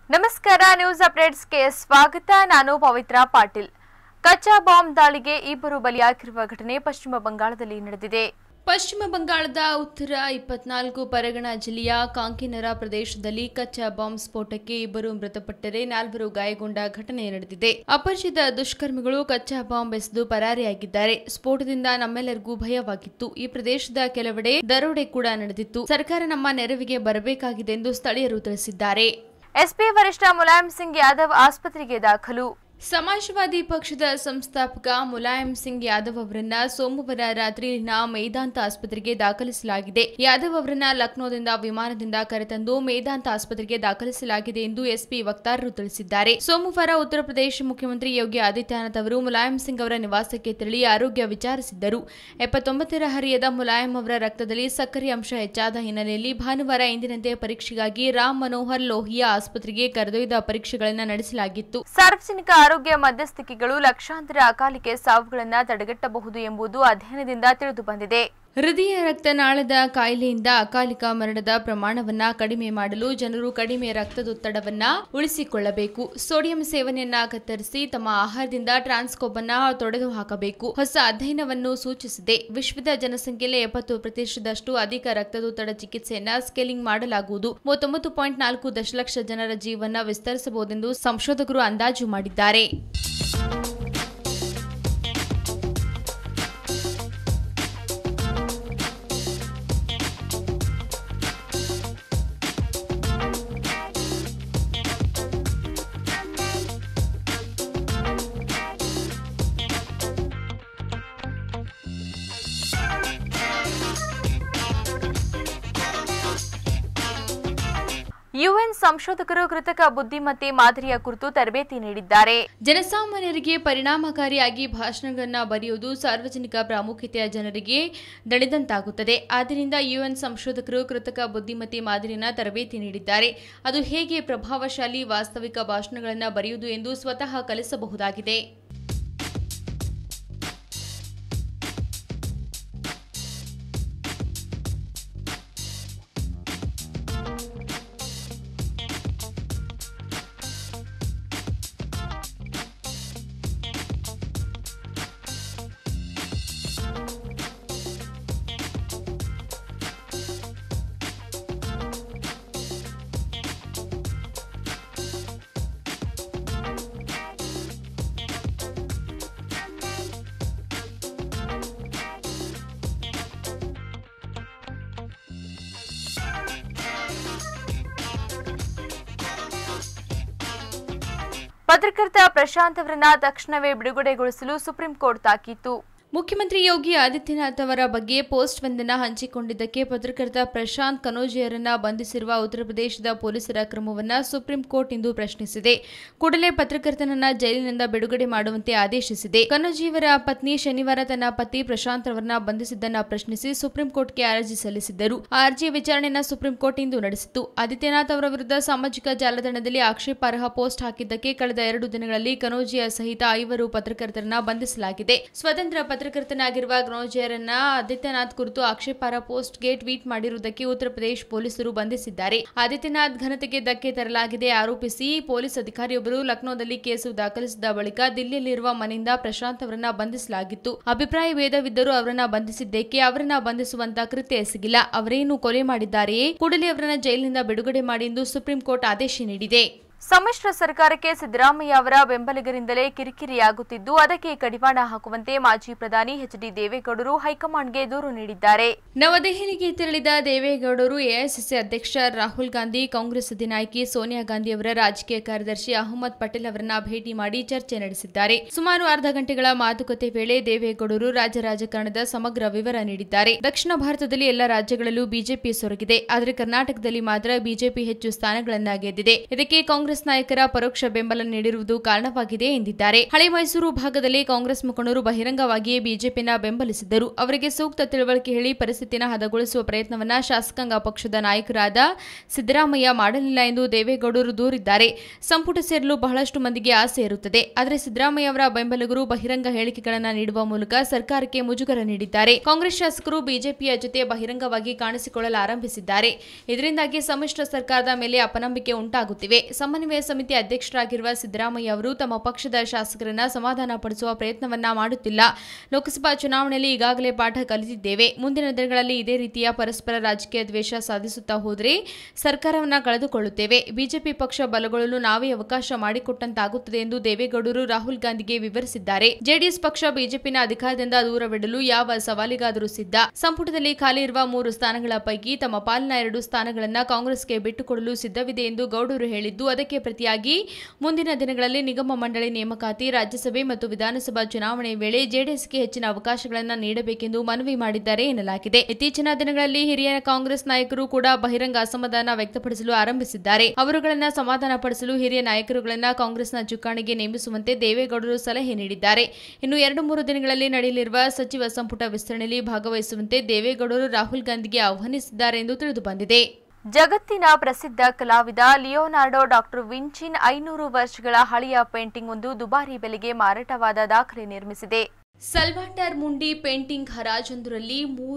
ನಮಸ್ಕಾರ ನ್ಯೂಸ್ ಅಪ್ಡೇಟ್ಸ್ಗೆ ಸ್ವಾಗತ. ನಾನು ಪವಿತ್ರ ಪಾಟೀಲ್. ಕಚ್ಚಾ ಬಾಂಬ್ ದಾಳಿಗೆ ಇಬ್ಬರು ಬಲಿಯಾಗಿರುವ ಘಟನೆ ಪಶ್ಚಿಮ ಬಂಗಾಳದಲ್ಲಿ ನಡೆದಿದೆ. ಪಶ್ಚಿಮ ಬಂಗಾಳದ ಉತ್ತರ 24 ಪರಗಣ ಜಿಲ್ಲೆಯ ಕಾಂಕಿನರ ಪ್ರದೇಶದಲ್ಲಿ ಕಚ್ಚಾ ಬಾಂಬ್ ಸ್ಫೋಟಕ್ಕೆ ಇಬ್ಬರು ಮೃತಪಟ್ಟರೆ 4 ಗಾಯಗೊಂಡ ಘಟನೆ ನಡೆದಿದೆ. ಅಪರಿಚಿತ ದುಷ್ಕರ್ಮಿಗಳು ಕಚ್ಚಾ ಬಾಂಬ್ ಎಸೆದು ಪರಾರಿಯಾಗಿದ್ದಾರೆ. ಸ್ಫೋಟದಿಂದ ನಮ್ಮೆಲ್ಲರಿಗೂ ಭಯವಾಗಿತ್ತು. ಈ ಪ್ರದೇಶದ ಕೆಲವೆಡೆ ದರೋಡೆ ಕೂಡ ನಡೆದಿತ್ತು. ಸರ್ಕಾರ ನಮ್ಮ ನೆರವಿಗೆ ಬರಬೇಕಾಗಿದೆ ಎಂದು ಸ್ಥಳೀಯರು ತಿಳಿಸಿದ್ದಾರೆ. ಎಸ್ಪಿ ವರಿಷ್ಠ ಮುಲಾಯಂ ಸಿಂಗ್ ಯಾದವ್ ಆಸ್ಪತ್ರೆಗೆ ದಾಖಲು. ಸಮಾಜವಾದಿ ಪಕ್ಷದ ಸಂಸ್ಥಾಪಕ ಮುಲಾಯಂ ಸಿಂಗ್ ಯಾದವ್ ಅವರನ್ನ ಸೋಮವಾರ ರಾತ್ರಿ ಮೇದಾಂತ ಆಸ್ಪತ್ರೆಗೆ ದಾಖಲಿಸಲಾಗಿದೆ. ಯಾದವ್ ಅವರನ್ನ ಲಕ್ನೋದಿಂದ ವಿಮಾನದಿಂದ ಕರೆತಂದು ಮೇದಾಂತ ಆಸ್ಪತ್ರೆಗೆ ದಾಖಲಿಸಲಾಗಿದೆ ಎಂದು ಎಸ್ಪಿ ವಕ್ತಾರರು ತಿಳಿಸಿದ್ದಾರೆ. ಸೋಮವಾರ ಉತ್ತರ ಪ್ರದೇಶ ಮುಖ್ಯಮಂತ್ರಿ ಯೋಗಿ ಆದಿತ್ಯನಾಥ್ ಅವರು ಮುಲಾಯಂ ಸಿಂಗ್ ಅವರ ನಿವಾಸಕ್ಕೆ ತೆರಳಿ ಆರೋಗ್ಯ ವಿಚಾರಿಸಿದ್ದರು. 79ರ ಹರಿಯದ ಮುಲಾಯಂ ಅವರ ರಕ್ತದಲ್ಲಿ ಸಕ್ಕರೆ ಅಂಶ ಹೆಚ್ಚಾದ ಹಿನ್ನೆಲೆಯಲ್ಲಿ ಭಾನುವಾರ ಎಂದಿನಂತೆ ಪರೀಕ್ಷೆಗಾಗಿ ರಾಮ್ ಮನೋಹರ್ ಲೋಹಿಯಾ ಆಸ್ಪತ್ರೆಗೆ ಕರೆದೊಯ್ದ ಪರೀಕ್ಷೆಗಳನ್ನು ನಡೆಸಲಾಗಿತ್ತು. ಸಾರ್ವಜನಿಕ ಆರೋಗ್ಯ ಮಧ್ಯಸ್ಥಿಕೆಗಳು ಲಕ್ಷಾಂತರ ಅಕಾಲಿಕೆ ಸಾವುಗಳನ್ನು ತಡೆಗಟ್ಟಬಹುದು ಎಂಬುದು ಅಧ್ಯಯನದಿಂದ ತಿಳಿದುಬಂದಿದೆ. ಹೃದಯ ರಕ್ತನಾಳದ ಕಾಯಿಲೆಯಿಂದ ಅಕಾಲಿಕ ಮರಣದ ಪ್ರಮಾಣವನ್ನ ಕಡಿಮೆ ಮಾಡಲು ಜನರು ಕಡಿಮೆ ರಕ್ತದೊತ್ತಡವನ್ನ ಉಳಿಸಿಕೊಳ್ಳಬೇಕು. ಸೋಡಿಯಂ ಸೇವನೆಯನ್ನ ಕತ್ತರಿಸಿ ತಮ್ಮ ಆಹಾರದಿಂದ ಟ್ರಾನ್ಸ್ ಕೊಬ್ಬನ್ನ ತೊಡೆದು ಹಾಕಬೇಕು. ಹೊಸ ಅಧ್ಯಯನವನ್ನು ಸೂಚಿಸಿದೆ. ವಿಶ್ವದ ಜನಸಂಖ್ಯೆಯಲ್ಲಿ 70% ಅಧಿಕ ರಕ್ತದೊತ್ತಡ ಚಿಕಿತ್ಸೆಯನ್ನ ಸ್ಕೇಲಿಂಗ್ ಮಾಡಲಾಗುವುದು. 39.4 ದಶಲಕ್ಷ ಜನರ ಜೀವನ ವಿಸ್ತರಿಸಬಹುದೆಂದು ಸಂಶೋಧಕರು ಅಂದಾಜು ಮಾಡಿದ್ದಾರೆ. ಯುಎನ್ ಸಂಶೋಧಕರು ಕೃತಕ ಬುದ್ಧಿಮತ್ತೆ ಮಾದರಿಯ ಕುರಿತು ತರಬೇತಿ ನೀಡಿದ್ದಾರೆ. ಜನಸಾಮಾನ್ಯರಿಗೆ ಪರಿಣಾಮಕಾರಿಯಾಗಿ ಭಾಷಣಗಳನ್ನು ಬರೆಯುವುದು ಸಾರ್ವಜನಿಕ ಪ್ರಾಮುಖ್ಯತೆಯ ಜನರಿಗೆ ದಣಿದಂತಾಗುತ್ತದೆ. ಆದ್ದರಿಂದ ಯುಎನ್ ಸಂಶೋಧಕರು ಕೃತಕ ಬುದ್ಧಿಮತ್ತೆ ಮಾದರಿಯನ್ನು ತರಬೇತಿ ನೀಡಿದ್ದಾರೆ. ಅದು ಹೇಗೆ ಪ್ರಭಾವಶಾಲಿ ವಾಸ್ತವಿಕ ಭಾಷಣಗಳನ್ನು ಬರೆಯುವುದು ಎಂದು ಸ್ವತಃ ಕಲಿಸಬಹುದಾಗಿದೆ. ಪತ್ರಕರ್ತ ಪ್ರಶಾಂತ್ ಅವರನ್ನ ತಕ್ಷಣವೇ ಬಿಡುಗಡೆಗೊಳಿಸಲು ಸುಪ್ರೀಂ ಕೋರ್ಟ್ ತಾಕೀತು. ಮುಖ್ಯಮಂತ್ರಿ ಯೋಗಿ ಆದಿತ್ಯನಾಥ್ ಅವರ ಬಗ್ಗೆ ಪೋಸ್ಟ್ ಒಂದನ್ನು ಹಂಚಿಕೊಂಡಿದ್ದಕ್ಕೆ ಪತ್ರಕರ್ತ ಪ್ರಶಾಂತ್ ಕನೋಜಿಯವರನ್ನ ಬಂಧಿಸಿರುವ ಉತ್ತರ ಪ್ರದೇಶದ ಪೊಲೀಸರ ಕ್ರಮವನ್ನು ಸುಪ್ರೀಂ ಕೋರ್ಟ್ ಇಂದು ಪ್ರಶ್ನಿಸಿದೆ. ಕೂಡಲೇ ಪತ್ರಕರ್ತನನ್ನ ಜೈಲಿನಿಂದ ಬಿಡುಗಡೆ ಮಾಡುವಂತೆ ಆದೇಶಿಸಿದೆ. ಕನೋಜಿಯವರ ಪತ್ನಿ ಶನಿವಾರ ತನ್ನ ಪತಿ ಪ್ರಶಾಂತ್ ಅವರನ್ನ ಬಂಧಿಸಿದ್ದನ್ನು ಪ್ರಶ್ನಿಸಿ ಸುಪ್ರೀಂ ಕೋರ್ಟ್ಗೆ ಅರ್ಜಿ ಸಲ್ಲಿಸಿದ್ದರು. ಆ ಅರ್ಜಿಯ ವಿಚಾರಣೆಯನ್ನು ಸುಪ್ರೀಂ ಕೋರ್ಟ್ ಇಂದು ನಡೆಸಿತು. ಆದಿತ್ಯನಾಥ್ ಅವರ ವಿರುದ್ಧ ಸಾಮಾಜಿಕ ಜಾಲತಾಣದಲ್ಲಿ ಆಕ್ಷೇಪಾರ್ಹ ಪೋಸ್ಟ್ ಹಾಕಿದ್ದಕ್ಕೆ ಕಳೆದ 2 ದಿನಗಳಲ್ಲಿ ಕನೋಜಿಯ ಸಹಿತ 5 ಪತ್ರಕರ್ತರನ್ನ ಬಂಧಿಸಲಾಗಿದೆ. ಸ್ವತಂತ್ರ ಪತ್ರಕರ್ತನಾಗಿರುವ ಕನೋಜಿಯವರನ್ನ ಆದಿತ್ಯನಾಥ್ ಕುರಿತು ಆಕ್ಷೇಪಾರ್ಹ ಪೋಸ್ಟ್ಗೆ ಟ್ವೀಟ್ ಮಾಡಿರುವುದಕ್ಕೆ ಉತ್ತರ ಪ್ರದೇಶ ಪೊಲೀಸರು ಬಂಧಿಸಿದ್ದಾರೆ. ಆದಿತ್ಯನಾಥ್ ಘನತೆಗೆ ಧಕ್ಕೆ ತರಲಾಗಿದೆ ಆರೋಪಿಸಿ ಪೊಲೀಸ್ ಅಧಿಕಾರಿಯೊಬ್ಬರು ಲಕ್ನೋದಲ್ಲಿ ಕೇಸು ದಾಖಲಿಸಿದ ಬಳಿಕ ದಿಲ್ಲಿಯಲ್ಲಿರುವ ಮನೆಯಿಂದ ಪ್ರಶಾಂತ್ ಅವರನ್ನ ಬಂಧಿಸಲಾಗಿತ್ತು. ಅಭಿಪ್ರಾಯ ಭೇದವಿದ್ದರೂ ಅವರನ್ನ ಬಂಧಿಸಿದ್ದೇಕೆ? ಅವರನ್ನ ಬಂಧಿಸುವಂತ ಕೃತ್ಯ ಎಸಗಿಲ್ಲ. ಅವರೇನು ಕೊಲೆ ಮಾಡಿದ್ದಾರೆಯೇ? ಕೂಡಲೇ ಅವರನ್ನ ಜೈಲಿನಿಂದ ಬಿಡುಗಡೆ ಮಾಡಿ ಎಂದು ಸುಪ್ರೀಂ ಕೋರ್ಟ್ ಆದೇಶ ನೀಡಿದೆ. ಸಮ್ಮಿಶ್ರ ಸರ್ಕಾರಕ್ಕೆ ಸಿದ್ದರಾಮಯ್ಯ ಅವರ ಬೆಂಬಲಿಗರಿಂದಲೇ ಕಿರಿಕಿರಿಯಾಗುತ್ತಿದ್ದು, ಅದಕ್ಕೆ ಕಡಿವಾಣ ಹಾಕುವಂತೆ ಮಾಜಿ ಪ್ರಧಾನಿ ಎಚ್.ಡಿ. ದೇವೇಗೌಡರು ಹೈಕಮಾಂಡ್ಗೆ ದೂರು ನೀಡಿದ್ದಾರೆ. ನವದೆಹಲಿಗೆ ತೆರಳಿದ ದೇವೇಗೌಡರು ಎಐಸಿಸಿ ಅಧ್ಯಕ್ಷ ರಾಹುಲ್ ಗಾಂಧಿ, ಕಾಂಗ್ರೆಸ್ ಅಧಿನಾಯಕಿ ಸೋನಿಯಾ ಗಾಂಧಿ ಅವರ ರಾಜಕೀಯ ಕಾರ್ಯದರ್ಶಿ ಅಹಮದ್ ಪಟೇಲ್ ಅವರನ್ನ ಭೇಟಿ ಮಾಡಿ ಚರ್ಚೆ ನಡೆಸಿದ್ದಾರೆ. ಸುಮಾರು ಅರ್ಧ ಗಂಟೆಗಳ ಮಾತುಕತೆ ವೇಳೆ ದೇವೇಗೌಡರು ರಾಜ್ಯ ರಾಜಕಾರಣದ ಸಮಗ್ರ ವಿವರ ನೀಡಿದ್ದಾರೆ. ದಕ್ಷಿಣ ಭಾರತದಲ್ಲಿ ಎಲ್ಲ ರಾಜ್ಯಗಳಲ್ಲೂ ಬಿಜೆಪಿ ಸೊರಗಿದೆ. ಆದರೆ ಕರ್ನಾಟಕದಲ್ಲಿ ಮಾತ್ರ ಬಿಜೆಪಿ ಹೆಚ್ಚು ಸ್ಥಾನಗಳನ್ನು ಗೆದ್ದಿದೆ. ಇದಕ್ಕೆ ಕಾಂಗ್ರೆಸ್ ನಾಯಕರ ಪರೋಕ್ಷ ಬೆಂಬಲ ನೀಡಿರುವುದು ಕಾರಣವಾಗಿದೆ ಎಂದಿದ್ದಾರೆ. ಹಳೆ ಮೈಸೂರು ಭಾಗದಲ್ಲಿ ಕಾಂಗ್ರೆಸ್ ಮುಖಂಡರು ಬಹಿರಂಗವಾಗಿಯೇ ಬಿಜೆಪಿನ ಬೆಂಬಲಿಸಿದ್ದರು. ಅವರಿಗೆ ಸೂಕ್ತ ತಿಳುವಳಿಕೆ ಹೇಳಿ ಪರಿಸ್ಥಿತಿಯನ್ನು ಹದಗೊಳಿಸುವ ಪ್ರಯತ್ನವನ್ನ ಶಾಸಕಾಂಗ ಪಕ್ಷದ ನಾಯಕರಾದ ಸಿದ್ದರಾಮಯ್ಯ ಮಾಡಲಿಲ್ಲ ಎಂದು ದೇವೇಗೌಡರು ದೂರಿದ್ದಾರೆ. ಸಂಪುಟ ಸೇರಲು ಬಹಳಷ್ಟು ಮಂದಿಗೆ ಆಸೆ ಇರುತ್ತದೆ. ಆದರೆ ಸಿದ್ದರಾಮಯ್ಯ ಅವರ ಬೆಂಬಲಿಗರು ಬಹಿರಂಗ ಹೇಳಿಕೆಗಳನ್ನು ನೀಡುವ ಮೂಲಕ ಸರ್ಕಾರಕ್ಕೆ ಮುಜುಗರ ನೀಡಿದ್ದಾರೆ. ಕಾಂಗ್ರೆಸ್ ಶಾಸಕರು ಬಿಜೆಪಿಯ ಜೊತೆ ಬಹಿರಂಗವಾಗಿ ಕಾಣಿಸಿಕೊಳ್ಳಲು ಆರಂಭಿಸಿದ್ದಾರೆ. ಇದರಿಂದಾಗಿ ಸಮ್ಮಿಶ್ರ ಸರ್ಕಾರದ ಮೇಲೆ ಅಪನಂಬಿಕೆ ಉಂಟಾಗುತ್ತಿವೆ. ಸಂಬಂಧ ಸಮನ್ವಯ ಸಮಿತಿ ಅಧ್ಯಕ್ಷರಾಗಿರುವ ಸಿದ್ದರಾಮಯ್ಯ ಅವರು ತಮ್ಮ ಪಕ್ಷದ ಶಾಸಕರನ್ನ ಸಮಾಧಾನ ಪಡಿಸುವ ಪ್ರಯತ್ನವನ್ನ ಮಾಡುತ್ತಿಲ್ಲ. ಲೋಕಸಭಾ ಚುನಾವಣೆಯಲ್ಲಿ ಈಗಾಗಲೇ ಪಾಠ ಕಲಿತಿದ್ದೇವೆ. ಮುಂದಿನ ದಿನಗಳಲ್ಲಿ ಇದೇ ರೀತಿಯ ಪರಸ್ಪರ ರಾಜಕೀಯ ದ್ವೇಷ ಸಾಧಿಸುತ್ತಾ ಹೋದರೆ ಸರ್ಕಾರವನ್ನ ಕಳೆದುಕೊಳ್ಳುತ್ತೇವೆ. ಬಿಜೆಪಿ ಪಕ್ಷ ಬಲಗೊಳ್ಳಲು ನಾವೇ ಅವಕಾಶ ಮಾಡಿಕೊಟ್ಟಂತಾಗುತ್ತದೆ ಎಂದು ದೇವೇಗೌಡರು ರಾಹುಲ್ ಗಾಂಧಿಗೆ ವಿವರಿಸಿದ್ದಾರೆ. ಜೆಡಿಎಸ್ ಪಕ್ಷ ಬಿಜೆಪಿನ ಅಧಿಕಾರದಿಂದ ದೂರವಿಡಲು ಯಾವ ಸವಾಲಿಗಾದರೂ ಸಿದ್ಧ. ಸಂಪುಟದಲ್ಲಿ ಖಾಲಿ ಇರುವ 3 ಸ್ಥಾನಗಳ ಪೈಕಿ ತಮ್ಮ ಪಾಲಿನ 2 ಸ್ಥಾನಗಳನ್ನು ಕಾಂಗ್ರೆಸ್ಗೆ ಬಿಟ್ಟುಕೊಡಲು ಸಿದ್ಧವಿದೆ ಎಂದು ಗೌಡರು ಹೇಳಿದ್ದು, ಅದಕ್ಕೆ ಪ್ರತಿಯಾಗಿ ಮುಂದಿನ ದಿನಗಳಲ್ಲಿ ನಿಗಮ ಮಂಡಳಿ ನೇಮಕಾತಿ, ರಾಜ್ಯಸಭೆ ಮತ್ತು ವಿಧಾನಸಭಾ ಚುನಾವಣೆ ವೇಳೆ ಜೆಡಿಎಸ್ಗೆ ಹೆಚ್ಚಿನ ಅವಕಾಶಗಳನ್ನು ನೀಡಬೇಕೆಂದು ಮನವಿ ಮಾಡಿದ್ದಾರೆ ಎನ್ನಲಾಗಿದೆ. ಇತ್ತೀಚಿನ ದಿನಗಳಲ್ಲಿ ಹಿರಿಯ ಕಾಂಗ್ರೆಸ್ ನಾಯಕರು ಕೂಡ ಬಹಿರಂಗ ಅಸಮಾಧಾನ ವ್ಯಕ್ತಪಡಿಸಲು ಆರಂಭಿಸಿದ್ದಾರೆ. ಅವರುಗಳನ್ನು ಸಮಾಧಾನಪಡಿಸಲು ಹಿರಿಯ ನಾಯಕರುಗಳನ್ನ ಕಾಂಗ್ರೆಸ್ನ ಚುಕ್ಕಾಣಿಗೆ ನೇಮಿಸುವಂತೆ ದೇವೇಗೌಡರು ಸಲಹೆ ನೀಡಿದ್ದಾರೆ. ಇನ್ನು 2-3 ದಿನಗಳಲ್ಲಿ ನಡೆಯಲಿರುವ ಸಚಿವ ಸಂಪುಟ ವಿಸ್ತರಣೆಯಲ್ಲಿ ಭಾಗವಹಿಸುವಂತೆ ದೇವೇಗೌಡರು ರಾಹುಲ್ ಗಾಂಧಿಗೆ ಆಹ್ವಾನಿಸಿದ್ದಾರೆ ಎಂದು ತಿಳಿದುಬಂದಿದೆ. ಜಗತ್ತಿನ ಪ್ರಸಿದ್ಧ ಕಲಾವಿದ ಲಿಯೋನಾರ್ಡೋ ಡಾಕ್ಟರ್ ವಿಂಚಿನ್ 500 ವರ್ಷಗಳ ಹಳೆಯ ಪೇಂಟಿಂಗ್ ಒಂದು ದುಬಾರಿ ಬೆಲೆಗೆ ಮಾರಾಟವಾದ ದಾಖಲೆ ನಿರ್ಮಿಸಿದೆ. ಸಲ್ವಾಟರ್ ಮುಂಡಿ ಪೇಂಟಿಂಗ್ ಹರಾಜೊಂದರಲ್ಲಿ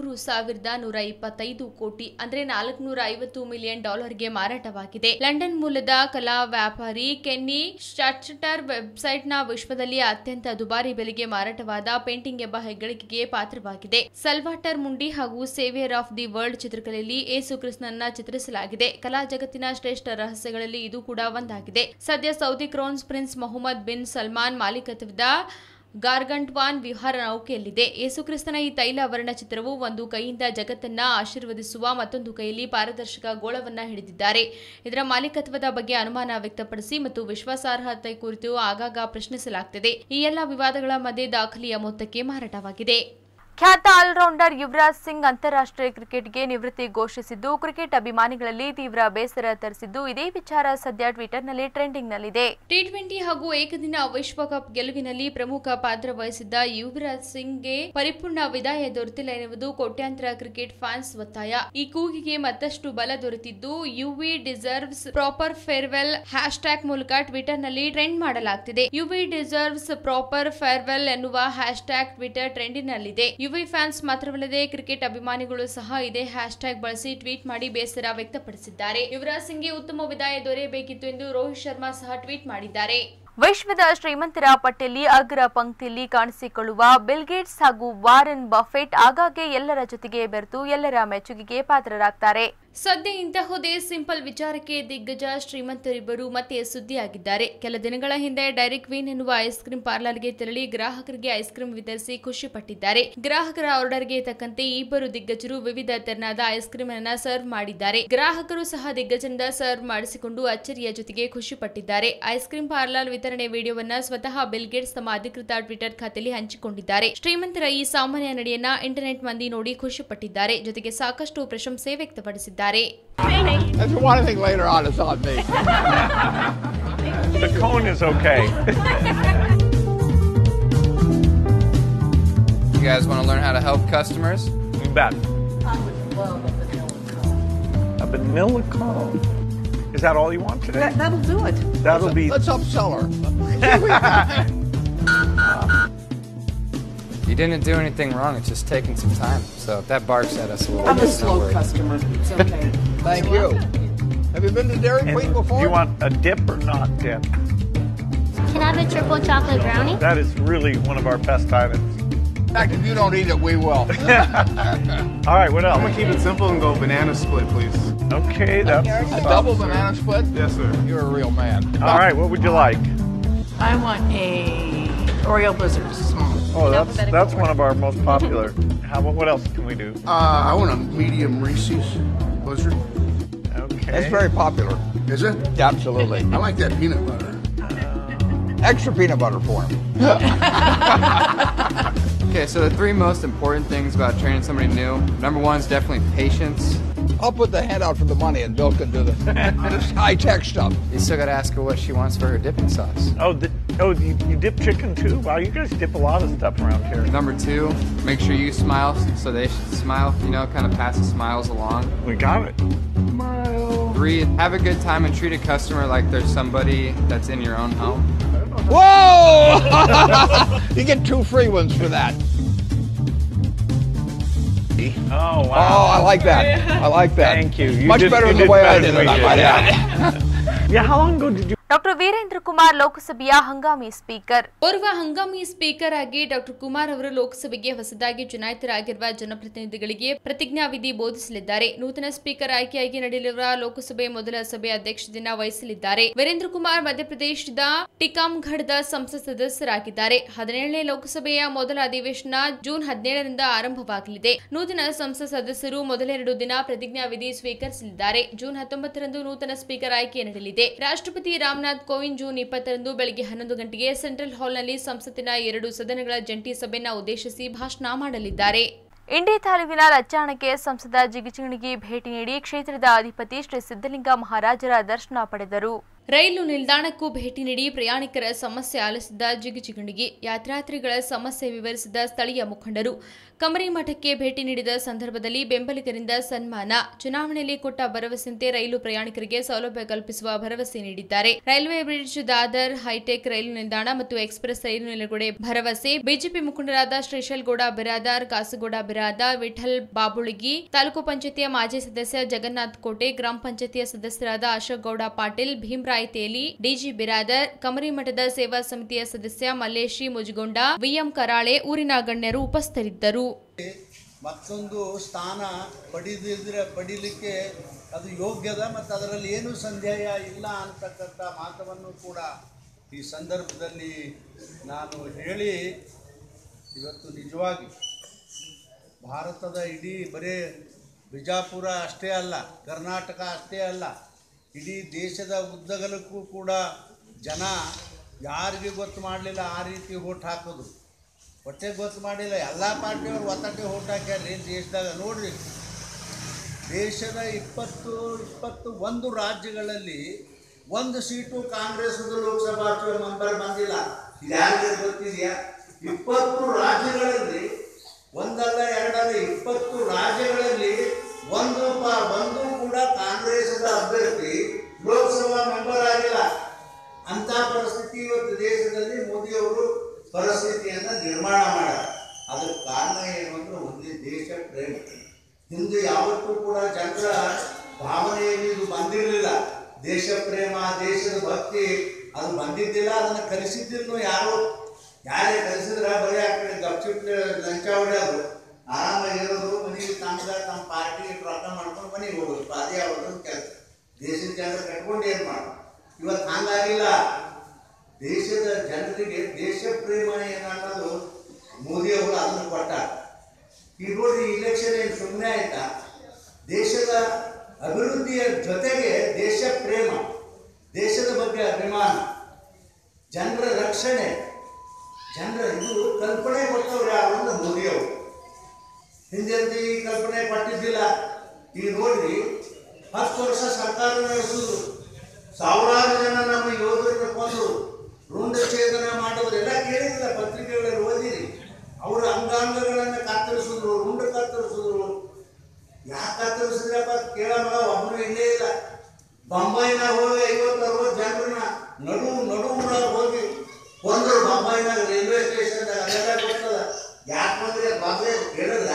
$3,125 ಕೋಟಿ ಅಂದರೆ $450 ಮಿಲಿಯನ್ ಗೆ ಮಾರಾಟವಾಗಿದೆ. ಲಂಡನ್ ಮೂಲದ ಕಲಾ ವ್ಯಾಪಾರಿ ಕೆನ್ನಿ ಸ್ಟಾಚಟರ್ ವೆಬ್ಸೈಟ್ನ ವಿಶ್ವದಲ್ಲಿ ಅತ್ಯಂತ ದುಬಾರಿ ಬೆಲೆಗೆ ಮಾರಾಟವಾದ ಪೇಂಟಿಂಗ್ ಎಂಬ ಹೆಗ್ಗಳಿಕೆಗೆ ಪಾತ್ರವಾಗಿದೆ. ಸಲ್ವಾಟರ್ ಮುಂಡಿ ಹಾಗೂ ಸೇವಿಯರ್ ಆಫ್ ದಿ ವರ್ಲ್ಡ್ ಚಿತ್ರಕಲೆಯಲ್ಲಿ ಏಸು ಕ್ರಿಸ್ತನನ್ನ ಚಿತ್ರಿಸಲಾಗಿದೆ. ಕಲಾ ಜಗತ್ತಿನ ಶ್ರೇಷ್ಠ ರಹಸ್ಯಗಳಲ್ಲಿ ಇದು ಕೂಡ ಒಂದಾಗಿದೆ. ಸದ್ಯ Saudi crown prince Mohammed bin Salman ಮಾಲೀಕತ್ವದ ಗಾರ್ಗಂಟ್ವಾನ್ ವಿಹಾರ ನೌಕೆಯಲ್ಲಿದೆ. ಯೇಸುಕ್ರಿಸ್ತನ ಈ ತೈಲ ವರ್ಣಚಿತ್ರವು ಒಂದು ಕೈಯಿಂದ ಜಗತ್ತನ್ನ ಆಶೀರ್ವದಿಸುವ, ಮತ್ತೊಂದು ಕೈಯಲ್ಲಿ ಪಾರದರ್ಶಕ ಗೋಳವನ್ನ ಹಿಡಿದಿದ್ದಾರೆ. ಇದರ ಮಾಲೀಕತ್ವದ ಬಗ್ಗೆ ಅನುಮಾನ ವ್ಯಕ್ತಪಡಿಸಿ ಮತ್ತು ವಿಶ್ವಾಸಾರ್ಹತೆ ಕುರಿತು ಆಗಾಗ ಪ್ರಶ್ನಿಸಲಾಗುತ್ತಿದೆ. ಈ ಎಲ್ಲ ವಿವಾದಗಳ ಮಧ್ಯೆ ದಾಖಲೆಯ ಮೊತ್ತಕ್ಕೆ ಮಾರಾಟವಾಗಿದೆ. ಖ್ಯಾತ ಆಲ್ರೌಂಡರ್ ಯುವರಾಜ್ ಸಿಂಗ್ ಅಂತಾರಾಷ್ಟ್ರೀಯ ಕ್ರಿಕೆಟ್ಗೆ ನಿವೃತ್ತಿ ಘೋಷಿಸಿದ್ದು ಕ್ರಿಕೆಟ್ ಅಭಿಮಾನಿಗಳಲ್ಲಿ ತೀವ್ರ ಬೇಸರ ತರಿಸಿದ್ದು, ಇದೇ ವಿಚಾರ ಸದ್ಯ ಟ್ವಿಟರ್ನಲ್ಲಿ ಟ್ರೆಂಡಿಂಗ್ನಲ್ಲಿದೆ. ಟಿ20 ಹಾಗೂ ಏಕದಿನ ವಿಶ್ವಕಪ್ ಗೆಲುವಿನಲ್ಲಿ ಪ್ರಮುಖ ಪಾತ್ರ ವಹಿಸಿದ್ದ ಯುವರಾಜ್ ಸಿಂಗ್ಗೆ ಪರಿಪೂರ್ಣ ವಿದಾಯ ದೊರೆತಿಲ್ಲ ಎನ್ನುವುದು ಕೋಟ್ಯಾಂತರ ಕ್ರಿಕೆಟ್ ಫ್ಯಾನ್ಸ್ ಒತ್ತಾಯ. ಈ ಕೂಗಿಗೆ ಮತ್ತಷ್ಟು ಬಲ ದೊರೆತಿದ್ದು, Yuvi deserves proper farewell hashtag ಮೂಲಕ ಟ್ವಿಟರ್ನಲ್ಲಿ ಟ್ರೆಂಡ್ ಮಾಡಲಾಗುತ್ತಿದೆ. ಯುವಿ ಡಿಸರ್ವ್ಸ್ ಪ್ರಾಪರ್ ಫೇರ್ವೆಲ್ ಎನ್ನುವ ಹ್ಯಾಶ್ಟ್ಯಾಗ್ ಟ್ವಿಟರ್ ಟ್ರೆಂಡಿನಲ್ಲಿದೆ. ಯುವಿ ಫ್ಯಾನ್ಸ್ ಮಾತ್ರವಲ್ಲದೆ ಕ್ರಿಕೆಟ್ ಅಭಿಮಾನಿಗಳು ಸಹ ಇದೇ ಹ್ಯಾಶ್ಟ್ಯಾಗ್ ಬಳಸಿ ಟ್ವೀಟ್ ಮಾಡಿ ಬೇಸರ ವ್ಯಕ್ತಪಡಿಸಿದ್ದಾರೆ. ಯುವರಾಜ್ ಸಿಂಗ್ಗೆ ಉತ್ತಮ ವಿದಾಯ ದೊರೆಯಬೇಕಿತ್ತು ಎಂದು ರೋಹಿತ್ ಶರ್ಮಾ ಸಹ ಟ್ವೀಟ್ ಮಾಡಿದ್ದಾರೆ. ವಿಶ್ವದ ಶ್ರೀಮಂತರ ಪಟ್ಟಿಯಲ್ಲಿ ಅಗ್ರ ಪಂಕ್ತಿಯಲ್ಲಿ ಕಾಣಿಸಿಕೊಳ್ಳುವ ಬಿಲ್ ಗೇಟ್ಸ್ ಹಾಗೂ ವಾರೆನ್ ಬಫೆಟ್ ಆಗಾಗ್ಗೆ ಎಲ್ಲರ ಜೊತೆಗೆ ಬೆರೆತು ಎಲ್ಲರ ಮೆಚ್ಚುಗೆಗೆ ಪಾತ್ರರಾಗ್ತಾರೆ. ಸದ್ಯ ಇಂತಹುದೇ ಸಿಂಪಲ್ ವಿಚಾರಕ್ಕೆ ದಿಗ್ಗಜ ಶ್ರೀಮಂತರಿಬ್ಬರು ಮತ್ತೆ ಸುದ್ದಿಯಾಗಿದ್ದಾರೆ. ಕೆಲ ದಿನಗಳ ಹಿಂದೆ ಡೈರಿ ಕ್ವೀನ್ ಎನ್ನುವ ಐಸ್ ಕ್ರೀಂ ಪಾರ್ಲರ್ಗೆ ತೆರಳಿ ಗ್ರಾಹಕರಿಗೆ ಐಸ್ ಕ್ರೀಂ ವಿತರಿಸಿ ಖುಷಿ ಪಟ್ಟಿದ್ದಾರೆ. ಗ್ರಾಹಕರ ಆರ್ಡರ್ಗೆ ತಕ್ಕಂತೆ ಇಬ್ಬರು ದಿಗ್ಗಜರು ವಿವಿಧ ತೆರನಾದ ಐಸ್ ಕ್ರೀಂ ಅನ್ನ ಸರ್ವ್ ಮಾಡಿದ್ದಾರೆ. ಗ್ರಾಹಕರು ಸಹ ದಿಗ್ಗಜರಿಂದ ಸರ್ವ್ ಮಾಡಿಸಿಕೊಂಡು ಅಚ್ಚರಿಯ ಜೊತೆಗೆ ಖುಷಿ ಪಟ್ಟಿದ್ದಾರೆ. ಐಸ್ ಕ್ರೀಂ ಪಾರ್ಲರ್ ವಿತರಣೆ ವಿಡಿಯೋವನ್ನ ಸ್ವತಃ ಬಿಲ್ ಗೇಟ್ಸ್ ತಮ್ಮ ಅಧಿಕೃತ ಟ್ವಿಟರ್ ಖಾತೆಯಲ್ಲಿ ಹಂಚಿಕೊಂಡಿದ್ದಾರೆ. ಶ್ರೀಮಂತರ ಈ ಸಾಮಾನ್ಯ ನಡೆಯನ್ನ ಇಂಟರ್ನೆಟ್ ಮಂದಿ ನೋಡಿ ಖುಷಿ ಪಟ್ಟಿದ್ದಾರೆ. ಜೊತೆಗೆ ಸಾಕಷ್ಟು ಪ್ರಶಂಸೆ ವ್ಯಕ್ತಪಡಿಸಿದ್ದಾರೆ. That's one thing later on is on me. The cone is okay. You guys want to learn how to help customers? You bet. I would love a vanilla cone. A vanilla cone? Is that all you want today? That'll do it. That'll be... Let's upsell her. You didn't do anything wrong. It's just taking some time. So if that barks at us a little I'm bit, a slow customer. It's okay. Thank you. Have you been to Dairy Queen before? Do you want a dip or not dip? Can I have a triple chocolate brownie? That is really one of our best items. In fact, if you don't eat it, we will. All right, what else? I'm gonna keep it simple and go banana split, please. Okay, that's... A double banana split? Yes, sir. You're a real man. All right, what would you like? I want a Oreo Blizzard small. Oh, that's one of our most popular. What else can we do? I want a medium Reese's Blizzard. Okay. It's very popular. Is it? Absolutely. I like that peanut butter. Extra peanut butter for him. Okay, so the 3 most important things about training somebody new. Number 1 is definitely patience. I'll put the hand out for the money and Bill can do the high-tech stuff. You still got to ask her what she wants for her dipping sauce. You dip chicken too? Wow, you guys dip a lot of stuff around here. Number 2, make sure you smile so they should smile. You know, kind of pass the smiles along. We got it. Smile. 3, have a good time and treat a customer like there's somebody that's in your own home. Whoa! You get 2 free ones for that. Oh, wow. Oh, I like that. I like that. Thank you. Much better than the way I did it, I might add. Yeah, how long ago did you... doctor Virendra Kumar ಲೋಕಸಭೆಯ ಹಂಗಾಮಿ speaker. ಓರ್ವ ಹಂಗಾಮಿ speaker ಆಗಿ doctor Kumar ಅವರು ಲೋಕಸಭೆಗೆ ಹೊಸದಾಗಿ ಚುನಾಯಿತರಾಗಿರುವ ಜನಪ್ರತಿನಿಧಿಗಳಿಗೆ ಪ್ರತಿಜ್ಞಾವಿಧಿ ಬೋಧಿಸಲಿದ್ದಾರೆ. ನೂತನ ಸ್ಪೀಕರ್ ಆಯ್ಕೆಯಾಗಿ ನಡೆಯಲಿರುವ ಲೋಕಸಭೆ ಮೊದಲ ಸಭೆ ಅಧ್ಯಕ್ಷತೆಯನ್ನು ವಹಿಸಲಿದ್ದಾರೆ. ವೀರೇಂದ್ರ ಕುಮಾರ್ ಮಧ್ಯಪ್ರದೇಶದ ಟಿಕಾಮ್ಗಢದ ಸಂಸತ್ ಸದಸ್ಯರಾಗಿದ್ದಾರೆ. 17ನೇ ಲೋಕಸಭೆಯ ಮೊದಲ ಅಧಿವೇಶನ ಜೂನ್ 17ರಿಂದ ಆರಂಭವಾಗಲಿದೆ. ನೂತನ ಸಂಸತ್ ಸದಸ್ಯರು ಮೊದಲೆರಡು ದಿನ ಪ್ರತಿಜ್ಞಾವಿಧಿ ಸ್ವೀಕರಿಸಲಿದ್ದಾರೆ. ಜೂನ್ 19ರಂದು ನೂತನ ಸ್ಪೀಕರ್ ಆಯ್ಕೆ ನಡೆಯಲಿದೆ. ರಾಷ್ಟ್ರಪತಿ ರಾಮನಾಥ್ ಕೋವಿಂದ್ ಜೂನ್ 20ರಂದು ಬೆಳಗ್ಗೆ 11 ಗಂಟೆಗೆ ಸೆಂಟ್ರಲ್ ಹಾಲ್ನಲ್ಲಿ ಸಂಸತ್ತಿನ 2 ಸದನಗಳ ಜಂಟಿ ಸಭೆಯನ್ನು ಉದ್ದೇಶಿಸಿ ಭಾಷಣ ಮಾಡಲಿದ್ದಾರೆ. ಇಂಡಿ ತಾಲೂಕಿನ ಲಚ್ಚಾಣಕ್ಕೆ ಸಂಸದ ಜಿಗಜಿಣಗಿ ಭೇಟಿ ನೀಡಿ ಕ್ಷೇತ್ರದ ಅಧಿಪತಿ ಶ್ರೀ ಸಿದ್ದಲಿಂಗ ಮಹಾರಾಜರ ದರ್ಶನ ಪಡೆದರು. ರೈಲು ನಿಲ್ದಾಣಕ್ಕೂ ಭೇಟಿ ನೀಡಿ ಪ್ರಯಾಣಿಕರ ಸಮಸ್ಯೆ ಆಲಿಸಿದ ಜಿಗಜಿಣಗಿ, ಯಾತ್ರಾರ್ಥಿಗಳ ಸಮಸ್ಯೆ ವಿವರಿಸಿದ ಸ್ಥಳೀಯ ಮುಖಂಡರು. ಕಮರಿಮಠಕ್ಕೆ ಭೇಟಿ ನೀಡಿದ ಸಂದರ್ಭದಲ್ಲಿ ಬೆಂಬಲಿಗರಿಂದ ಸನ್ಮಾನ. ಚುನಾವಣೆಯಲ್ಲಿ ಕೊಟ್ಟ ಭರವಸೆಯಂತೆ ರೈಲು ಪ್ರಯಾಣಿಕರಿಗೆ ಸೌಲಭ್ಯ ಕಲ್ಪಿಸುವ ಭರವಸೆ ನೀಡಿದ್ದಾರೆ. ರೈಲ್ವೆ ಬ್ರಿಡ್ಜ್, ದಾದರ್ ಹೈಟೆಕ್ ರೈಲು ನಿಲ್ದಾಣ ಮತ್ತು ಎಕ್ಸ್ಪ್ರೆಸ್ ರೈಲು ನಿಲುಗಡೆ ಭರವಸೆ. ಬಿಜೆಪಿ ಮುಖಂಡರಾದ ಶ್ರೀಶೈಲ್ಗೌಡ ಬಿರಾದಾರ್, ಕಾಸಗೌಡ ಬಿರಾದಾರ್, ವಿಠಲ್ ಬಾಬುಳಗಿ, ತಾಲೂಕು ಪಂಚಾಯತಿಯ ಮಾಜಿ ಸದಸ್ಯ ಜಗನ್ನಾಥ್ ಕೋಟೆ, ಗ್ರಾಮ ಪಂಚಾಯತಿಯ ಸದಸ್ಯರಾದ ಅಶೋಕ್ ಗೌಡ ಪಾಟೀಲ್, ಭೀಮರಾಯ್ ತೇಲಿ, ಡಿಜಿ ಬಿರಾದರ್, ಕಮರಿಮಠದ ಸೇವಾ ಸಮಿತಿಯ ಸದಸ್ಯ ಮಲ್ಲೇಶಿ ಮುಜಗೊಂಡ, ವಿಎಂ ಕರಾಳೆ ಊರಿನ ಗಣ್ಯರು ಉಪಸ್ಥಿತರಿದ್ದರು. ಮತ್ತೊಂದು ಸ್ಥಾನ ಪಡೀಲಿಕ್ಕೆ ಅದು ಯೋಗ್ಯದ ಮತ್ತು ಅದರಲ್ಲಿ ಏನು ಸಂದೇಹ ಇಲ್ಲ ಅಂತಕ್ಕಂಥ ಮಾತನ್ನು ಕೂಡ ಈ ಸಂದರ್ಭದಲ್ಲಿ ನಾನು ಹೇಳಿ, ಇವತ್ತು ನಿಜವಾಗಿ ಭಾರತದ ಇಡೀ ಬರೀ ಬಿಜಾಪುರ ಅಷ್ಟೇ ಅಲ್ಲ, ಕರ್ನಾಟಕ ಅಷ್ಟೇ ಅಲ್ಲ, ಇಡೀ ದೇಶದ ಉದ್ದಗಲಕ್ಕೂ ಕೂಡ ಜನ ಯಾರಿಗೆ ಗೊತ್ತು ಮಾಡಲಿಲ್ಲ ಆ ರೀತಿ ಓಟ್ ಹಾಕೋದು. ಹೊಟ್ಟೆ ಗೊತ್ತು ಮಾಡಿಲ್ಲ, ಎಲ್ಲ ಪಾರ್ಟಿಯವರು ಒತ್ತಟ್ಟೆ ಓಟ್ ಹಾಕ್ಯಾರ್ರಿ ದೇಶದಾಗ. ನೋಡ್ರಿ, ದೇಶದ 21 ರಾಜ್ಯಗಳಲ್ಲಿ 1 ಸೀಟು ಕಾಂಗ್ರೆಸ್ದು ಲೋಕಸಭಾ ಮೆಂಬರ್ ಬಂದಿಲ್ಲ. ಯಾರಿಗೆ ಗೊತ್ತಿದೆಯಾ? 20 ರಾಜ್ಯಗಳಲ್ಲಿ, ಒಂದಲ್ಲ ಎರಡಲ್ಲ, 20 ರಾಜ್ಯಗಳಲ್ಲಿ ಒಂದು ಕೂಡ ಕಾಂಗ್ರೆಸ್ದ ಅಭ್ಯರ್ಥಿ ಲೋಕಸಭಾ ಮೆಂಬರ್ ಆಗಿಲ್ಲ. ಅಂಥ ಪರಿಸ್ಥಿತಿ ಇವತ್ತು ದೇಶದಲ್ಲಿ ಮೋದಿಯವರು ಪರಿಸ್ಥಿತಿಯನ್ನು ನಿರ್ಮಾಣ ಮಾಡ್ಯಾರ. ಅದಕ್ಕೆ ಕಾರಣ ಏನು ಅಂದ್ರೆ ಒಂದೇ ದೇಶ ಪ್ರೇಮ. ಹಿಂದೆ ಯಾವತ್ತೂ ಕೂಡ ಜನರ ಭಾವನೆಯಲ್ಲಿ ಇದು ಬಂದಿರಲಿಲ್ಲ. ದೇಶ ಪ್ರೇಮ, ದೇಶದ ಭಕ್ತಿ ಅದು ಬಂದಿದ್ದಿಲ್ಲ. ಅದನ್ನು ಕಲಿಸಿದ್ದಿಲ್ಲ ಯಾರೇ ಕಲಿಸಿದ್ರೆ ಬರೀ ಆ ಕಡೆ ಗಪ್ಚಿಪ್ಲೆ ಲಂಚ ಹೊಡೆಯೋದು, ಆರಾಮಾಗಿರೋದು, ಮನೆಗೆ ತಮ್ಮ ಪಾರ್ಟಿ ರೊಕ್ಕ ಮಾಡ್ಕೊಂಡು ಮನೆಗೆ ಹೋಗೋದು, ಅದೇ ಅವ್ರದ್ದು ಕೆಲಸ. ದೇಶದ ಜನರು ಕಟ್ಕೊಂಡು ಏನು ಮಾಡೋದು? ಇವತ್ತು ಹಂಗಾಗಿಲ್ಲ. ದೇಶದ ಜನರಿಗೆ ದೇಶ ಪ್ರೇಮ ಏನನ್ನೋದು ಮೋದಿಯವರು ಅದನ್ನು ಕೊಟ್ಟಾರ. ಈಗ ನೋಡಿ, ಇಲೆಕ್ಷನ್ ಏನು ಸುಮ್ಮನೆ ಆಯ್ತಾ? ದೇಶದ ಅಭಿವೃದ್ಧಿಯ ಜೊತೆಗೆ ದೇಶ ಪ್ರೇಮ, ದೇಶದ ಬಗ್ಗೆ ಅಭಿಮಾನ, ಜನರ ರಕ್ಷಣೆ, ಇದು ಕಲ್ಪನೆ ಕೊಟ್ಟವ್ರು ಯಾರು ಅಂದ್ರೆ ಮೋದಿಯವರು. ಹಿಂದೆ ಈ ಕಲ್ಪನೆ ಪಟ್ಟಿದ್ದಿಲ್ಲ. ಈಗ ನೋಡ್ರಿ, 10 ವರ್ಷ ಸರ್ಕಾರ ನಡೆಸಿದ್ರು, ಸಾವಿರಾರು ಜನ ನಮ್ಮ ಯೋಧರನ್ನು ಕೊಂದರು, ಋಂಡಛೇದನ ಮಾಡೋರು ಎಲ್ಲ ಕೇಳಿದಿಲ್ಲ, ಪತ್ರಿಕೆಗಳಲ್ಲಿ ಓದಿರಿ. ಅವರ ಅಂಗಾಂಗಗಳನ್ನು ಕತ್ತರಿಸಿದ್ರು, ರುಂಡ ಕತ್ತರಿಸಿದ್ರು. ಯಾಕೆ ಕತ್ತರಿಸಿದ್ರಪ್ಪ ಕೇಳೋಣ ಒಬ್ಬರು ಇಲ್ಲೇ ಇಲ್ಲ. ಬೊಂಬೈನಾಗ ಹೋಗಿ 50-60 ಜನರನ್ನ ನಡುವರಾಗ ಹೋಗಿ ಕೊಂದರು. ಬೊಂಬೈನಾಗ ರೈಲ್ವೆ ಸ್ಟೇಷನ್ದಾಗ ಅದೆಲ್ಲ ಗೊತ್ತದ. ಯಾಕೆ ಬಂದ್ರೆ ಬಾಂಬೆ ಕೇಳಿದ್ರ?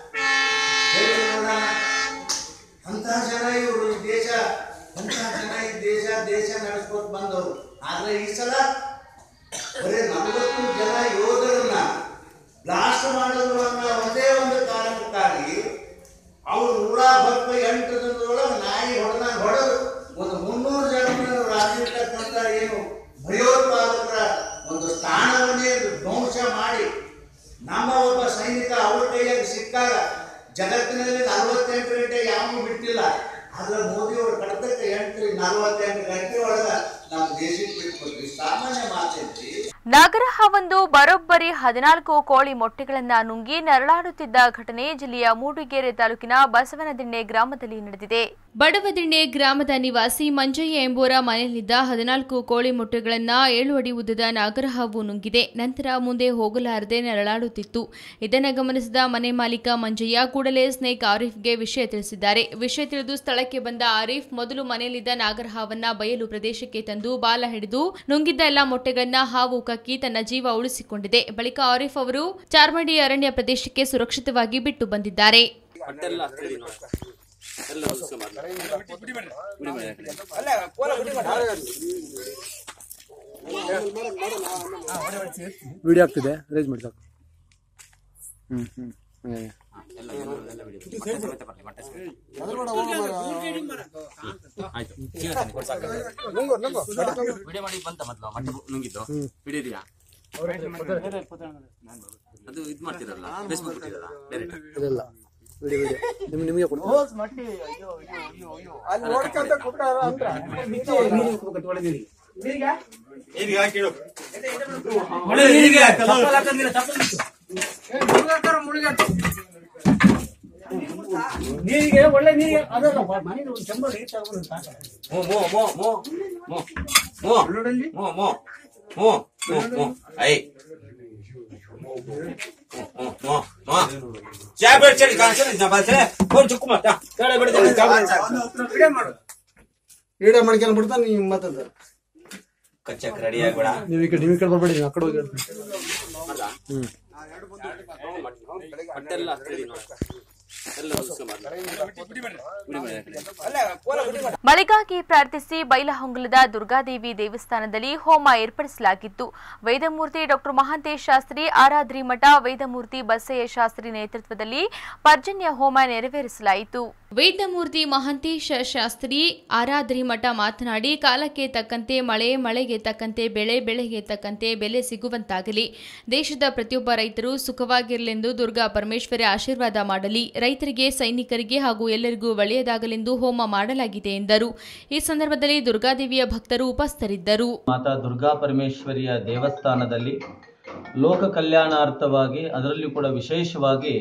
ಅಂಥ ಜನ ಇವರು ಈ ದೇಶ, ಅಂಥ ಜನ ಈ ದೇಶ ನಡೆಸ್ಕೊತ ಬಂದವರು. ಆದರೆ ಈ ಸಲ ಬರೀ 40 ಜನ ಯೋಧರನ್ನ ಬ್ಲಾಸ್ಟ್ ಮಾಡೋದು ಅನ್ನೋ ಒಂದೇ ಒಂದು ಕಾರಣಕ್ಕಾಗಿ ಅವರು 128 ದಿನದೊಳಗೆ ನಾಯಿ ಹೊಡೆದು ಒಂದು 300 ಜನ ರಾಜಿರ್ತಕ್ಕಂಥ ಏನು ಭಯೋತ್ಪಾದಕರ ಒಂದು ಸ್ಥಾನವನ್ನೇ ಧ್ವಂಸ ಮಾಡಿ ನಮ್ಮ ಒಬ್ಬ ಸೈನಿಕ ಅವ್ರ ಕೈಯಾಗಿ ಸಿಕ್ಕಾಗ ಜಗತ್ತಿನಲ್ಲಿ 48 ಗಂಟೆ ಯಾವೂ ಬಿಟ್ಟಿಲ್ಲ. ಆದ್ರೆ ಮೋದಿಯವರು ಕಡತಕ್ಕೆ 48 ಗಂಟೆ ಒಳಗೆ ನಮ್ಮ ದೇಶಕ್ಕೆ ಬಿಟ್ಕೊಟ್ರಿ. ಸಾಮಾನ್ಯ ಮಾತೈತಿ. ನಾಗರಹಾವೊಂದು ಬರೋಬ್ಬರಿ 14 ಕೋಳಿ ಮೊಟ್ಟೆಗಳನ್ನು ನುಂಗಿ ನರಳಾಡುತ್ತಿದ್ದ ಘಟನೆ ಜಿಲ್ಲೆಯ ಮೂಡಿಗೆರೆ ತಾಲೂಕಿನ ಬಸವನದಿಣ್ಣೆ ಗ್ರಾಮದಲ್ಲಿ ನಡೆದಿದೆ. ಬಡವದಿಣ್ಣೆ ಗ್ರಾಮದ ನಿವಾಸಿ ಮಂಜಯ್ಯ ಎಂಬುವರ ಮನೆಯಲ್ಲಿದ್ದ 14 ಕೋಳಿ ಮೊಟ್ಟೆಗಳನ್ನು 7 ಅಡಿ ಉದ್ದದ ನಾಗರಹಾವು ನುಂಗಿದೆ. ನಂತರ ಮುಂದೆ ಹೋಗಲಾರದೆ ನರಳಾಡುತ್ತಿತ್ತು. ಇದನ್ನು ಗಮನಿಸಿದ ಮನೆ ಮಾಲೀಕ ಮಂಜಯ್ಯ ಕೂಡಲೇ ಸ್ನೇಕ್ ಆರೀಫ್ಗೆ ವಿಷಯ ತಿಳಿಸಿದ್ದಾರೆ. ವಿಷಯ ತಿಳಿದು ಸ್ಥಳಕ್ಕೆ ಬಂದ ಆರೀಫ್ ಮೊದಲು ಮನೆಯಲ್ಲಿದ್ದ ನಾಗರಹಾವನ್ನ ಬಯಲು ಪ್ರದೇಶಕ್ಕೆ ತಂದು ಬಾಲ ಹಿಡಿದು ನುಂಗಿದ್ದ ಎಲ್ಲ ಮೊಟ್ಟೆಗಳನ್ನ ಹಾವು ಕಕ್ಕಿ ತನ್ನ ಜೀವ ಉಳಿಸಿಕೊಂಡಿದೆ. ಬಳಿಕ ಆರೀಫ್ ಅವರು ಚಾರ್ಮಡಿ ಅರಣ್ಯ ಪ್ರದೇಶಕ್ಕೆ ಸುರಕ್ಷಿತವಾಗಿ ಬಿಟ್ಟು ಬಂದಿದ್ದಾರೆ. ವಿಡಿಯೋ ಆಗ್ತಿದೆ ರೇಂಜ್ ಮಾಡಿ ಸಾಕು. ಅದು ಇದು ಮಾಡ್ತಿರಲ್ಲ ಫೇಸ್ಬುಕ್ ಬಿಟ್ಟಿರಲ್ಲ ಇದೆಲ್ಲ ವಿಡಿಯೋ ನಿಮಗೆ ಕೊಡು. ನೀರಿಗೆ ಒಳ್ಳೆ ನೀರಿಗೆ ಅದಲ್ಲ ಮನೇಲಿ ಒಂದು ಚೆಂಬ ನೀರು ತಗೊಂಡು ವಿಡಿಯೋ ಮಾಡ್ಕೊಂಡು ಬಿಡ್ತಾ ನೀವು ಮಾತಾಡ ಕಚ್ಚಕ್ ರೆಡಿ ಆಗ್ಬೇಡ. ನೀವು ಈ ಕಡೆ ಬರ್ಬೇಡಿ, ಆ ಕಡೆ ಹೋಗಿ. ಮಳೆಗಾಗಿ ಪ್ರಾರ್ಥಿಸಿ ಬೈಲಹೊಂಗಲದ ದುರ್ಗಾದೇವಿ ದೇವಸ್ಥಾನದಲ್ಲಿ ಹೋಮ ಏರ್ಪಡಿಸಲಾಗಿತ್ತು. ವೇದಮೂರ್ತಿ ಡಾಕ್ಟರ್ ಮಹಾಂತೇಶ ಶಾಸ್ತ್ರಿ, ಆರಾದ್ರಿ ಮಠ ವೇದಮೂರ್ತಿ ಬಸಯ್ಯ ಶಾಸ್ತ್ರಿ ನೇತೃತ್ವದಲ್ಲಿ ಪರ್ಜನ್ಯ ಹೋಮ ನೆರವೇರಿಸಲಾಯಿತು. ವೇದಮೂರ್ತಿ ಮಹಾಂತೇಶ ಶಾಸ್ತ್ರಿ ಆರಾದ್ರಿ ಮಠ ಮಾತನಾಡಿ, ಕಾಲಕ್ಕೆ ತಕ್ಕಂತೆ ಮಳೆ, ಮಳೆಗೆ ತಕ್ಕಂತೆ ಬೆಳೆ, ಬೆಳೆಗೆ ತಕ್ಕಂತೆ ಬೆಲೆ ಸಿಗುವಂತಾಗಲಿ. ದೇಶದ ಪ್ರತಿಯೊಬ್ಬ ರೈತರು ಸುಖವಾಗಿರಲೆಂದು ದುರ್ಗಾ ಪರಮೇಶ್ವರಿ ಆಶೀರ್ವಾದ ಮಾಡಲಿ. ರೈತರಿಗೆ, ಸೈನಿಕರಿಗೆ ಹಾಗೂ ಎಲ್ಲರಿಗೂ ಒಳ್ಳೆಯದಾಗಲೆಂದು ಹೋಮ ಮಾಡಲಾಗಿದೆ ಎಂದರು. ಈ ಸಂದರ್ಭದಲ್ಲಿ ದುರ್ಗಾದೇವಿಯ ಭಕ್ತರು ಉಪಸ್ಥಿತರಿದ್ದರು. ಮಾತಾ ದುರ್ಗಾ ಪರಮೇಶ್ವರಿಯ ದೇವಸ್ಥಾನದಲ್ಲಿ ಲೋಕ ಕಲ್ಯಾಣಾರ್ಥವಾಗಿ, ಅದರಲ್ಲೂ ಕೂಡ ವಿಶೇಷವಾಗಿ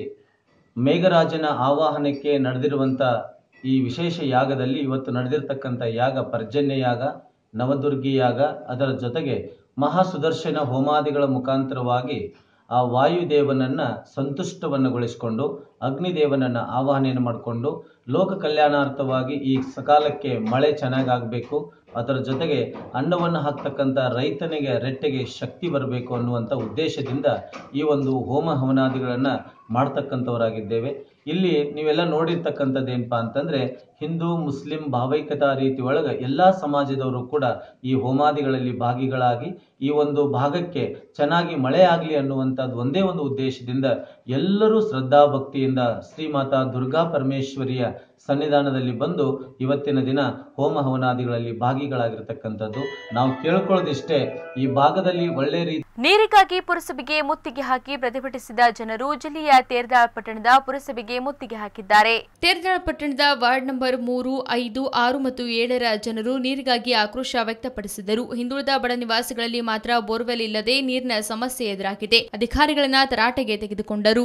ಮೇಘರಾಜನ ಆವಾಹನಕ್ಕೆ ನಡೆದಿರುವಂಥ ಈ ವಿಶೇಷ ಯಾಗದಲ್ಲಿ ಇವತ್ತು ನಡೆದಿರ್ತಕ್ಕಂಥ ಯಾಗ ಪರ್ಜನ್ಯ ಯಾಗ, ನವದುರ್ಗಿ ಯಾಗ, ಅದರ ಜೊತೆಗೆ ಮಹಾಸುದರ್ಶನ ಹೋಮಾದಿಗಳ ಮುಖಾಂತರವಾಗಿ ಆ ವಾಯುದೇವನನ್ನು ಸಂತುಷ್ಟವನ್ನುಗೊಳಿಸಿಕೊಂಡು ಅಗ್ನಿದೇವನನ್ನು ಆವಾಹನೆಯನ್ನು ಮಾಡಿಕೊಂಡು ಲೋಕ ಕಲ್ಯಾಣಾರ್ಥವಾಗಿ ಈ ಸಕಾಲಕ್ಕೆ ಮಳೆ ಚೆನ್ನಾಗಾಗಬೇಕು, ಅದರ ಜೊತೆಗೆ ಅನ್ನವನ್ನು ಹಾಕ್ತಕ್ಕಂಥ ರೈತನಿಗೆ ರೆಟ್ಟೆಗೆ ಶಕ್ತಿ ಬರಬೇಕು ಅನ್ನುವಂಥ ಉದ್ದೇಶದಿಂದ ಈ ಒಂದು ಹೋಮ ಹವನಾದಿಗಳನ್ನು ಮಾಡ್ತಕ್ಕಂಥವರಾಗಿದ್ದೇವೆ. ಇಲ್ಲಿ ನೀವೆಲ್ಲ ನೋಡಿರ್ತಕ್ಕಂಥದ್ದೇನಪ್ಪ ಅಂತಂದರೆ, ಹಿಂದೂ ಮುಸ್ಲಿಂ ಭಾವೈಕ್ಯತಾ ರೀತಿ ಒಳಗೆ ಎಲ್ಲ ಸಮಾಜದವರು ಕೂಡ ಈ ಹೋಮಾದಿಗಳಲ್ಲಿ ಭಾಗಿಗಳಾಗಿ ಈ ಒಂದು ಭಾಗಕ್ಕೆ ಚೆನ್ನಾಗಿ ಮಳೆ ಆಗಲಿ ಅನ್ನುವಂಥದ್ದು ಒಂದೇ ಒಂದು ಉದ್ದೇಶದಿಂದ ಎಲ್ಲರೂ ಶ್ರದ್ಧಾಭಕ್ತಿಯಿಂದ ಶ್ರೀಮಾತಾ ದುರ್ಗಾ ಪರಮೇಶ್ವರಿಯ ಸನ್ನಿಧಾನದಲ್ಲಿ ಬಂದು ಇವತ್ತಿನ ದಿನ ಹೋಮ ಹವನಾದಿಗಳಲ್ಲಿ ಭಾಗಿಗಳಾಗಿರ್ತಕ್ಕಂಥದ್ದು. ನಾವು ಕೇಳ್ಕೊಳ್ಳೋದಿಷ್ಟೇ, ಈ ಭಾಗದಲ್ಲಿ ಒಳ್ಳೆ ರೀತಿ ನೀರಿಗಾಗಿ ಪುರಸಭೆಗೆ ಮುತ್ತಿಗೆ ಹಾಕಿ ಪ್ರತಿಭಟಿಸಿದ ಜನರು ಜಿಲ್ಲೆಯ ತೇರದಾಳ ಪಟ್ಟಣದ ಪುರಸಭೆಗೆ ಮುತ್ತಿಗೆ ಹಾಕಿದ್ದಾರೆ. ತೇರದಾಳ ಪಟ್ಟಣದ ವಾರ್ಡ್ ನಂಬರ್ 3, 5, 6 ಮತ್ತು 7ರ ಜನರು ನೀರಿಗಾಗಿ ಆಕ್ರೋಶ ವ್ಯಕ್ತಪಡಿಸಿದರು. ಹಿಂದುಳಿದ ಬಡ ನಿವಾಸಿಗಳಲ್ಲಿ ಮಾತ್ರ ಬೋರ್ವೆಲ್ ಇಲ್ಲದೆ ನೀರಿನ ಸಮಸ್ಯೆ ಎದುರಾಗಿದೆ. ಅಧಿಕಾರಿಗಳನ್ನ ತರಾಟೆಗೆ ತೆಗೆದುಕೊಂಡರು.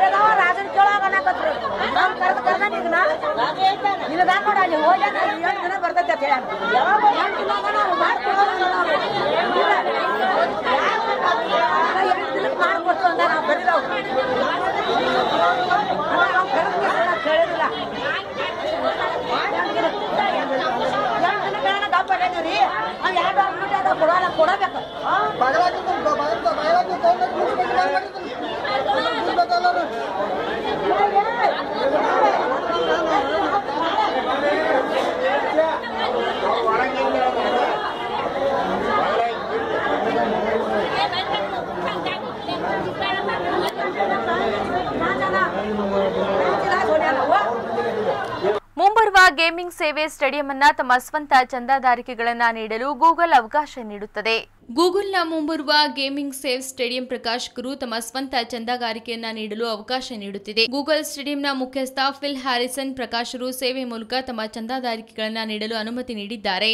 ಮುಂಬರುವ ಗೇಮಿಂಗ್ ಸೇವೆ ಸ್ಟೇಡಿಯಂ ಅನ್ನ ತಮ್ಮ ಸ್ವಂತ ಚಂದಾದಾರಿಕೆಗಳನ್ನು ನೀಡಲು ಗೂಗಲ್ ಅವಕಾಶ ನೀಡುತ್ತದೆ. ಗೂಗಲ್ನ ಮುಂಬರುವ ಗೇಮಿಂಗ್ ಸೇವ್ ಸ್ಟೇಡಿಯಂ ಪ್ರಕಾಶಕರು ತಮ್ಮ ಸ್ವಂತ ಚಂದಾಗಾರಿಕೆಯನ್ನ ನೀಡಲು ಅವಕಾಶ ನೀಡುತ್ತಿದೆ. ಗೂಗಲ್ ಸ್ಟೇಡಿಯಂನ ಮುಖ್ಯಸ್ಥ ಫಿಲ್ ಹ್ಯಾರಿಸನ್ ಪ್ರಕಾಶಕರು ಸೇವೆ ಮೂಲಕ ತಮ್ಮ ಚಂದಾದಾರಿಕೆಗಳನ್ನು ನೀಡಲು ಅನುಮತಿ ನೀಡಿದ್ದಾರೆ.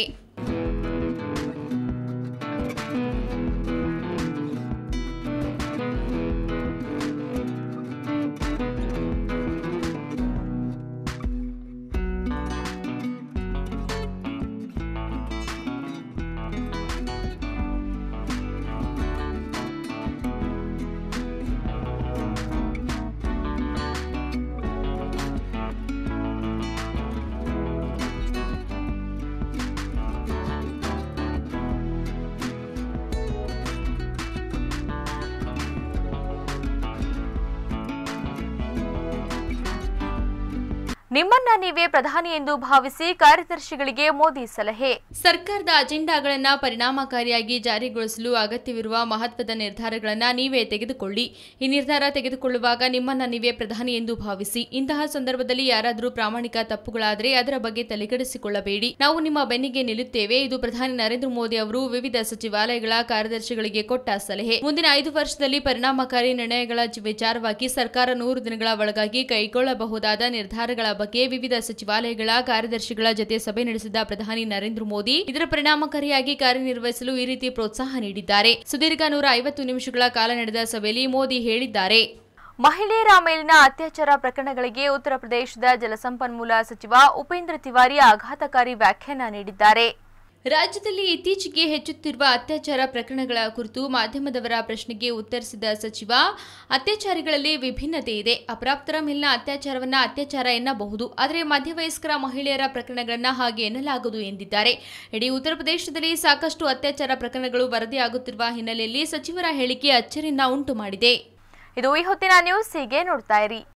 ನಿಮ್ಮನ್ನ ನೀವೇ ಪ್ರಧಾನಿ ಎಂದು ಭಾವಿಸಿ ಕಾರ್ಯದರ್ಶಿಗಳಿಗೆ ಮೋದಿ ಸಲಹೆ. ಸರ್ಕಾರದ ಅಜೆಂಡಾಗಳನ್ನು ಪರಿಣಾಮಕಾರಿಯಾಗಿ ಜಾರಿಗೊಳಿಸಲು ಅಗತ್ಯವಿರುವ ಮಹತ್ವದ ನಿರ್ಧಾರಗಳನ್ನು ನೀವೇ ತೆಗೆದುಕೊಳ್ಳಿ. ಈ ನಿರ್ಧಾರ ತೆಗೆದುಕೊಳ್ಳುವಾಗ ನಿಮ್ಮನ್ನ ನೀವೇ ಪ್ರಧಾನಿ ಎಂದು ಭಾವಿಸಿ. ಇಂತಹ ಸಂದರ್ಭದಲ್ಲಿ ಯಾರಾದರೂ ಪ್ರಾಮಾಣಿಕ ತಪ್ಪುಗಳಾದರೆ ಅದರ ಬಗ್ಗೆ ತಲೆಕೆಡಿಸಿಕೊಳ್ಳಬೇಡಿ. ನಾವು ನಿಮ್ಮ ಬೆನ್ನಿಗೆ ನಿಲ್ಲುತ್ತೇವೆ. ಇದು ಪ್ರಧಾನಿ ನರೇಂದ್ರ ಮೋದಿ ಅವರು ವಿವಿಧ ಸಚಿವಾಲಯಗಳ ಕಾರ್ಯದರ್ಶಿಗಳಿಗೆ ಕೊಟ್ಟ ಸಲಹೆ. ಮುಂದಿನ 5 ವರ್ಷದಲ್ಲಿ ಪರಿಣಾಮಕಾರಿ ನಿರ್ಣಯಗಳ ವಿಚಾರವಾಗಿ ಸರ್ಕಾರ 100 ದಿನಗಳ ಒಳಗಾಗಿ ಕೈಗೊಳ್ಳಬಹುದಾದ ನಿರ್ಧಾರಗಳ ಬಗ್ಗೆ ವಿವಿಧ ಸಚಿವಾಲಯಗಳ ಕಾರ್ಯದರ್ಶಿಗಳ ಜೊತೆ ಸಭೆ ನಡೆಸಿದ ಪ್ರಧಾನಿ ನರೇಂದ್ರ ಮೋದಿ ಇದರ ಪರಿಣಾಮಕಾರಿಯಾಗಿ ಕಾರ್ಯನಿರ್ವಹಿಸಲು ಈ ರೀತಿ ಪ್ರೋತ್ಸಾಹ ನೀಡಿದ್ದಾರೆ. ಸುದೀರ್ಘ 150 ನಿಮಿಷಗಳ ಕಾಲ ನಡೆದ ಸಭೆಯಲ್ಲಿ ಮೋದಿ ಹೇಳಿದ್ದಾರೆ. ಮಹಿಳೆಯರ ಮೇಲಿನ ಅತ್ಯಾಚಾರ ಪ್ರಕರಣಗಳಿಗೆ ಉತ್ತರ ಪ್ರದೇಶದ ಜಲಸಂಪನ್ಮೂಲ ಸಚಿವ ಉಪೇಂದ್ರ ತಿವಾರಿ ಆಘಾತಕಾರಿ ವ್ಯಾಖ್ಯಾನ ನೀಡಿದ್ದಾರೆ. ರಾಜ್ಯದಲ್ಲಿ ಇತ್ತೀಚೆಗೆ ಹೆಚ್ಚುತ್ತಿರುವ ಅತ್ಯಾಚಾರ ಪ್ರಕರಣಗಳ ಕುರಿತು ಮಾಧ್ಯಮದವರ ಪ್ರಶ್ನೆಗೆ ಉತ್ತರಿಸಿದ ಸಚಿವ, ಅತ್ಯಾಚಾರಿಗಳಲ್ಲಿ ವಿಭಿನ್ನತೆ ಇದೆ. ಅಪ್ರಾಪ್ತರ ಮೇಲಿನ ಅತ್ಯಾಚಾರವನ್ನ ಅತ್ಯಾಚಾರ ಎನ್ನಬಹುದು, ಆದರೆ ಮಧ್ಯವಯಸ್ಕರ ಮಹಿಳೆಯರ ಪ್ರಕರಣಗಳನ್ನು ಹಾಗೆ ಎನ್ನಲಾಗದು ಎಂದಿದ್ದಾರೆ. ಇಡೀ ಉತ್ತರ ಪ್ರದೇಶದಲ್ಲಿ ಸಾಕಷ್ಟು ಅತ್ಯಾಚಾರ ಪ್ರಕರಣಗಳು ವರದಿಯಾಗುತ್ತಿರುವ ಹಿನ್ನೆಲೆಯಲ್ಲಿ ಸಚಿವರ ಹೇಳಿಕೆ ಅಚ್ಚರಿಯನ್ನ ಉಂಟು ಮಾಡಿದೆ. ಇದು ಈ ಹೊತ್ತಿನ ನ್ಯೂಸ್. ಹೀಗೆ ನೋಡ್ತಾ ಇರಿ.